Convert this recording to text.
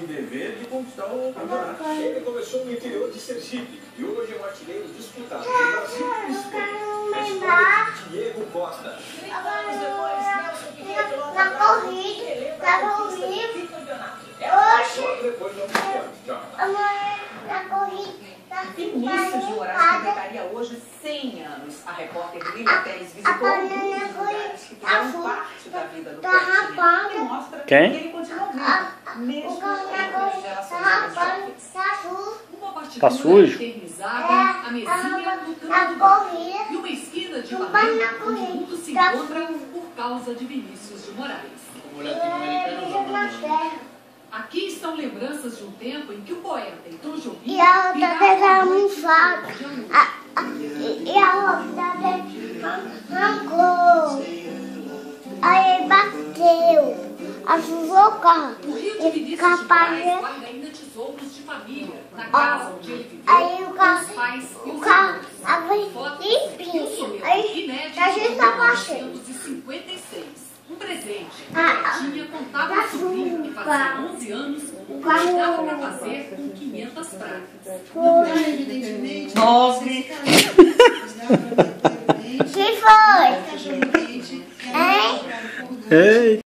dever de conquistar o campeonato. Ele começou no interior de Sergipe e hoje é um artilheiro disputado no Brasil e Espanha. A história de Diego Costa. 30 anos depois, Nelson Piquet Na corrida, Só depois do mundial. Tchau. na corrida. Vinícius de Moraes completaria hoje 100 anos. A repórter Lília Teles visitou alguns lugares que fizeram parte da vida do Coutinho e mostra que ele continua vivo, mesmo com gerações jovens. Uma partitura sujo? eternizada, a mesinha no canto do bar e uma esquina de Ipanema onde tudo se encontra por causa de Vinícius de Moraes. Aqui estão lembranças de um tempo em que o poeta Tom Jobim E a outra vez ela me fala. E a outra vez arrancou. Aí ele bateu. Ajudou o carro. O rio de Vinícius de Moraes guarda ainda tesouros de família, na casa onde ele viveu Aí o com carro, os pais e os carro irmãos. abre Fotos limpinho. Aí inéditas a gente de tá baixando. 1956. Um presente que Ah, tinha contado ao sobrinho que fazia 11 anos o que carro- dava para fazer com 500 pratas. Evidentemente, 9. Que foi? cachorro quente, Hein? Ei.